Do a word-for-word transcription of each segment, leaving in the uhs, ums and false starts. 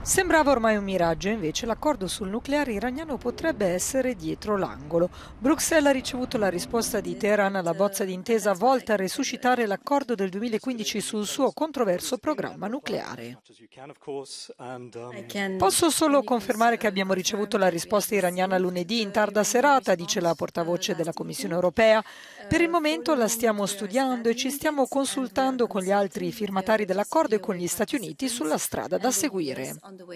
Sembrava ormai un miraggio, invece l'accordo sul nucleare iraniano potrebbe essere dietro l'angolo. Bruxelles ha ricevuto la risposta di Teheran alla bozza di intesa volta a resuscitare l'accordo del duemilaquindici sul suo controverso programma nucleare. Posso solo confermare che abbiamo ricevuto la risposta iraniana lunedì in tarda serata, dice la portavoce della Commissione europea. Per il momento la stiamo studiando e ci stiamo consultando con gli altri firmatari dell'accordo e con gli Stati Uniti sulla strada da seguire.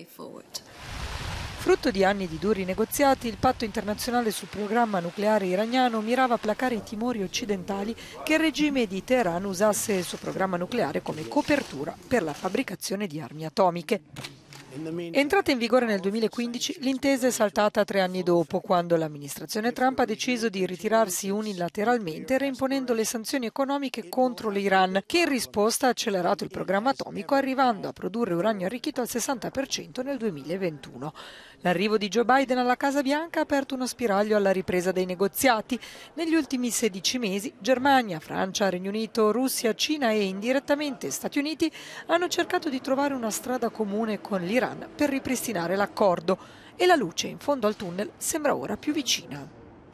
Frutto di anni di duri negoziati, il patto internazionale sul programma nucleare iraniano mirava a placare i timori occidentali che il regime di Teheran usasse il suo programma nucleare come copertura per la fabbricazione di armi atomiche. Entrata in vigore nel duemilaquindici, l'intesa è saltata tre anni dopo, quando l'amministrazione Trump ha deciso di ritirarsi unilateralmente, reimponendo le sanzioni economiche contro l'Iran, che in risposta ha accelerato il programma atomico, arrivando a produrre uranio arricchito al sessanta per cento nel duemilaventuno. L'arrivo di Joe Biden alla Casa Bianca ha aperto uno spiraglio alla ripresa dei negoziati. Negli ultimi sedici mesi, Germania, Francia, Regno Unito, Russia, Cina e indirettamente Stati Uniti hanno cercato di trovare una strada comune con l'Iran per ripristinare l'accordo, e la luce in fondo al tunnel sembra ora più vicina.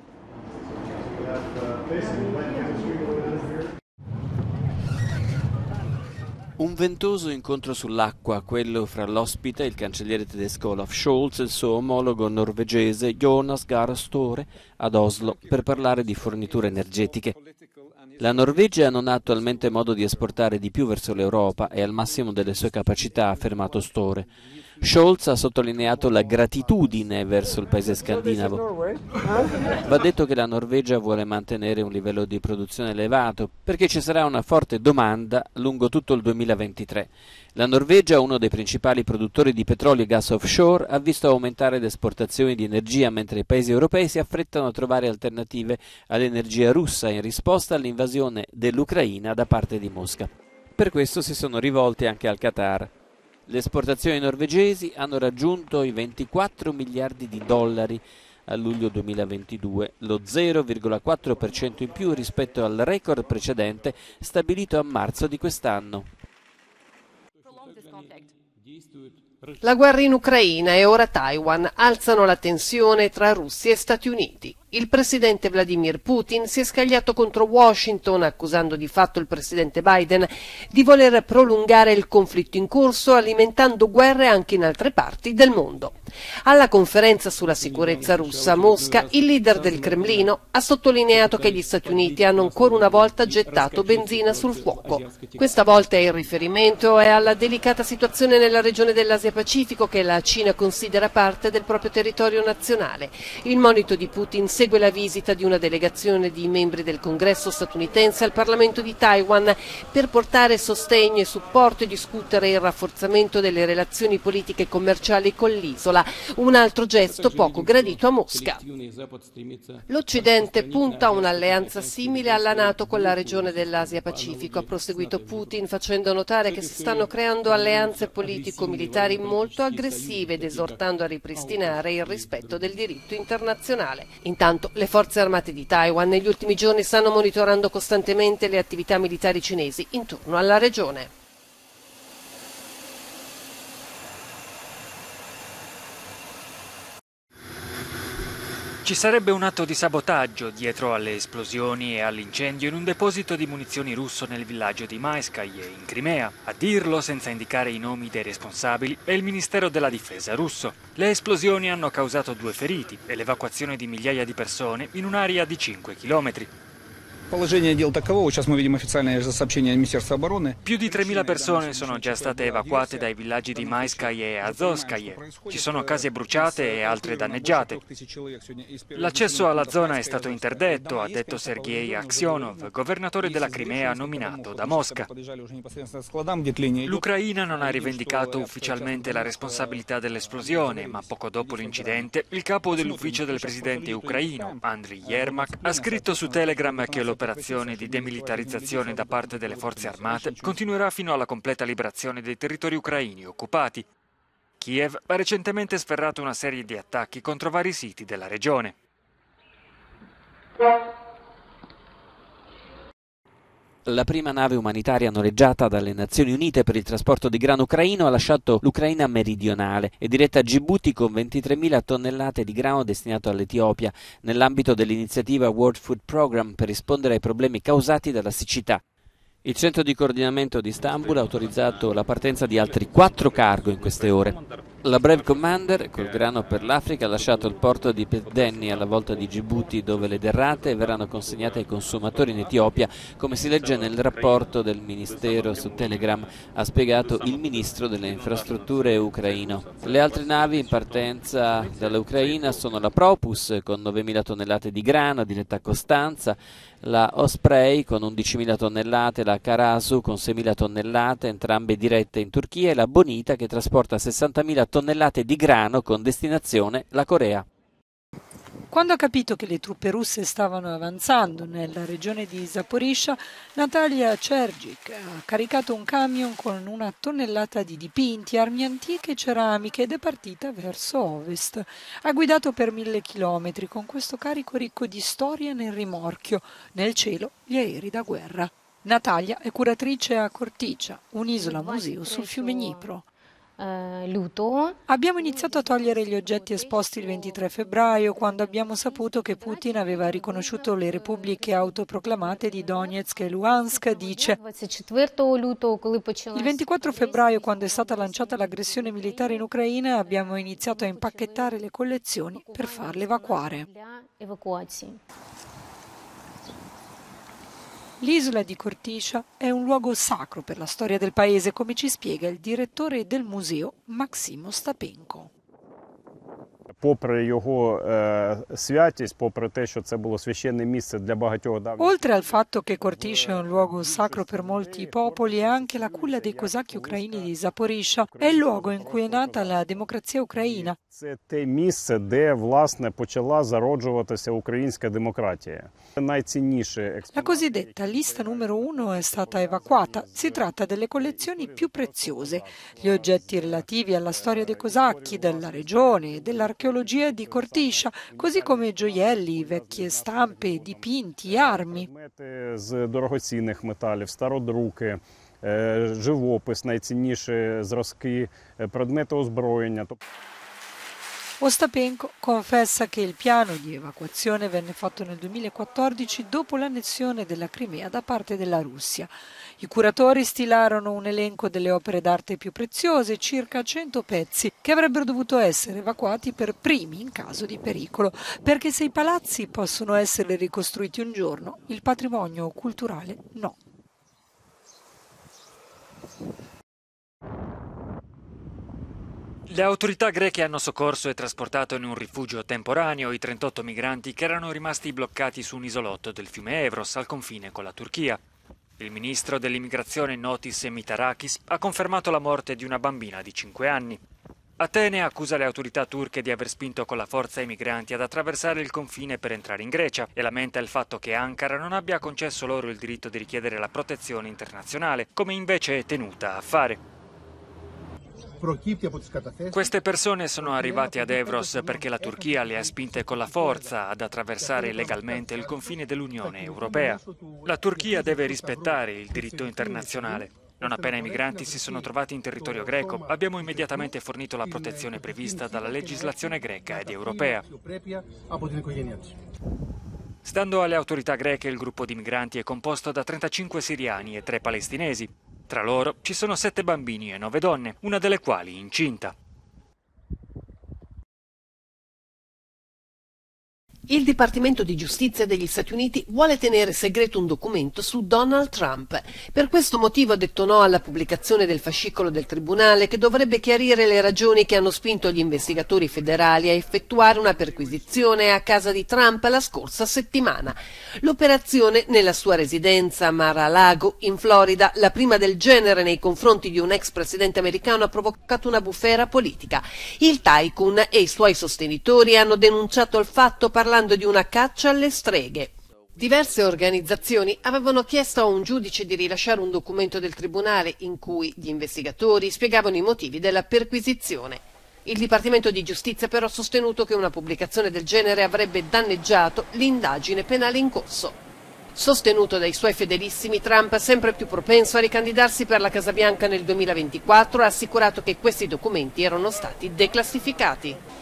Un ventoso incontro sull'acqua, quello fra l'ospite, il cancelliere tedesco Olaf Scholz, e il suo omologo norvegese Jonas Gahr Støre ad Oslo per parlare di forniture energetiche. La Norvegia non ha attualmente modo di esportare di più verso l'Europa e al massimo delle sue capacità, ha affermato Støre. Scholz ha sottolineato la gratitudine verso il paese scandinavo. Va detto che la Norvegia vuole mantenere un livello di produzione elevato perché ci sarà una forte domanda lungo tutto il duemilaventitré. La Norvegia, uno dei principali produttori di petrolio e gas offshore, ha visto aumentare le esportazioni di energia mentre i paesi europei si affrettano a trovare alternative all'energia russa in risposta all'invasione dell'Ucraina da parte di Mosca. Per questo si sono rivolti anche al Qatar. Le esportazioni norvegesi hanno raggiunto i ventiquattro miliardi di dollari a luglio duemilaventidue, lo zero virgola quattro per cento in più rispetto al record precedente stabilito a marzo di quest'anno. La guerra in Ucraina e ora Taiwan alzano la tensione tra Russia e Stati Uniti. Il presidente Vladimir Putin si è scagliato contro Washington, accusando di fatto il presidente Biden di voler prolungare il conflitto in corso, alimentando guerre anche in altre parti del mondo. Alla conferenza sulla sicurezza russa a Mosca, il leader del Cremlino ha sottolineato che gli Stati Uniti hanno ancora una volta gettato benzina sul fuoco. Questa volta il riferimento è alla delicata situazione nella regione dell'Asia Pacifico che la Cina considera parte del proprio territorio nazionale. Il monito di Putin segue la visita di una delegazione di membri del Congresso statunitense al Parlamento di Taiwan per portare sostegno e supporto e discutere il rafforzamento delle relazioni politiche e commerciali con l'isola, un altro gesto poco gradito a Mosca. L'Occidente punta a un'alleanza simile alla NATO con la regione dell'Asia Pacifico, ha proseguito Putin, facendo notare che si stanno creando alleanze politico-militari molto aggressive ed esortando a ripristinare il rispetto del diritto internazionale. Intanto le forze armate di Taiwan negli ultimi giorni stanno monitorando costantemente le attività militari cinesi intorno alla regione. Ci sarebbe un atto di sabotaggio dietro alle esplosioni e all'incendio in un deposito di munizioni russo nel villaggio di Mayskaye, in Crimea. A dirlo, senza indicare i nomi dei responsabili, è il Ministero della Difesa russo. Le esplosioni hanno causato due feriti e l'evacuazione di migliaia di persone in un'area di cinque chilometri. Più di tremila persone sono già state evacuate dai villaggi di Mayskaye e Azovskaye. Ci sono case bruciate e altre danneggiate. L'accesso alla zona è stato interdetto, ha detto Sergei Aksionov, governatore della Crimea nominato da Mosca. L'Ucraina non ha rivendicato ufficialmente la responsabilità dell'esplosione, ma poco dopo l'incidente il capo dell'ufficio del presidente ucraino, Andriy Yermak, ha scritto su Telegram che l'operazione L'operazione di demilitarizzazione da parte delle forze armate continuerà fino alla completa liberazione dei territori ucraini occupati. Kiev ha recentemente sferrato una serie di attacchi contro vari siti della regione. La prima nave umanitaria noleggiata dalle Nazioni Unite per il trasporto di grano ucraino ha lasciato l'Ucraina meridionale e diretta a Gibuti con ventitremila tonnellate di grano destinato all'Etiopia nell'ambito dell'iniziativa World Food Programme per rispondere ai problemi causati dalla siccità. Il centro di coordinamento di Istanbul ha autorizzato la partenza di altri quattro cargo in queste ore. La Brave Commander, col grano per l'Africa, ha lasciato il porto di Petdenni alla volta di Gibuti, dove le derrate verranno consegnate ai consumatori in Etiopia, come si legge nel rapporto del Ministero su Telegram, ha spiegato il ministro delle infrastrutture ucraino. Le altre navi in partenza dall'Ucraina sono la Propus con novemila tonnellate di grano diretta a Costanza, la Osprey con undicimila tonnellate, la Karasu con seimila tonnellate, entrambe dirette in Turchia, e la Bonita che trasporta sessantamila tonnellate di grano con destinazione la Corea. Quando ha capito che le truppe russe stavano avanzando nella regione di Zaporizhzhia, Natalia Chergik ha caricato un camion con una tonnellata di dipinti, armi antiche e ceramiche ed è partita verso ovest. Ha guidato per mille chilometri con questo carico ricco di storia nel rimorchio, nel cielo gli aerei da guerra. Natalia è curatrice a Kortycha, un'isola museo sul fiume Dnipro. Abbiamo iniziato a togliere gli oggetti esposti il ventitré febbraio, quando abbiamo saputo che Putin aveva riconosciuto le repubbliche autoproclamate di Donetsk e Luhansk, dice. Il ventiquattro febbraio, quando è stata lanciata l'aggressione militare in Ucraina, abbiamo iniziato a impacchettare le collezioni per farle evacuare. L'isola di Kortycha è un luogo sacro per la storia del paese, come ci spiega il direttore del museo Максим Остапенко. Попри його святість, попри те, що це було священне місце для багатьох давніх... Oltre al fatto che Kortycha è un luogo sacro per molti popoli, è anche la culla dei cosacchi ucraini di Zaporizhzhia. È il luogo in cui è nata la democrazia ucraina. Це те місце, де, власне, почала зароджуватися українська демократія. Найцінніше La cosiddetta lista numero uno è stata evacuata. Si tratta delle collezioni più preziose, gli oggetti relativi alla storia dei cosacchi, della regione e dell'archeologia di Kortycha, così come gioielli, vecchie stampe, dipinti, armi. З дорогоцінних металів, стародруки, живопис, найцінніші зразки, предмети озброєння. Ostapenko confessa che il piano di evacuazione venne fatto nel duemilaquattordici dopo l'annessione della Crimea da parte della Russia. I curatori stilarono un elenco delle opere d'arte più preziose, circa cento pezzi, che avrebbero dovuto essere evacuati per primi in caso di pericolo, perché se i palazzi possono essere ricostruiti un giorno, il patrimonio culturale no. Le autorità greche hanno soccorso e trasportato in un rifugio temporaneo i trentotto migranti che erano rimasti bloccati su un isolotto del fiume Evros al confine con la Turchia. Il ministro dell'immigrazione Notis Mitarakis ha confermato la morte di una bambina di cinque anni. Atene accusa le autorità turche di aver spinto con la forza i migranti ad attraversare il confine per entrare in Grecia e lamenta il fatto che Ankara non abbia concesso loro il diritto di richiedere la protezione internazionale, come invece è tenuta a fare. Queste persone sono arrivate ad Evros perché la Turchia le ha spinte con la forza ad attraversare illegalmente il confine dell'Unione Europea. La Turchia deve rispettare il diritto internazionale. Non appena i migranti si sono trovati in territorio greco, abbiamo immediatamente fornito la protezione prevista dalla legislazione greca ed europea. Stando alle autorità greche, il gruppo di migranti è composto da trentacinque siriani e tre palestinesi. Tra loro ci sono sette bambini e nove donne, una delle quali incinta. Il Dipartimento di Giustizia degli Stati Uniti vuole tenere segreto un documento su Donald Trump. Per questo motivo ha detto no alla pubblicazione del fascicolo del Tribunale che dovrebbe chiarire le ragioni che hanno spinto gli investigatori federali a effettuare una perquisizione a casa di Trump la scorsa settimana. L'operazione nella sua residenza a Mar-a-Lago, in Florida, la prima del genere nei confronti di un ex presidente americano, ha provocato una bufera politica. Il tycoon e i suoi sostenitori hanno denunciato il fatto parlando di una caccia alle streghe. Diverse organizzazioni avevano chiesto a un giudice di rilasciare un documento del tribunale in cui gli investigatori spiegavano i motivi della perquisizione. Il Dipartimento di Giustizia però ha sostenuto che una pubblicazione del genere avrebbe danneggiato l'indagine penale in corso. Sostenuto dai suoi fedelissimi, Trump, sempre più propenso a ricandidarsi per la Casa Bianca nel duemilaventiquattro, ha assicurato che questi documenti erano stati declassificati.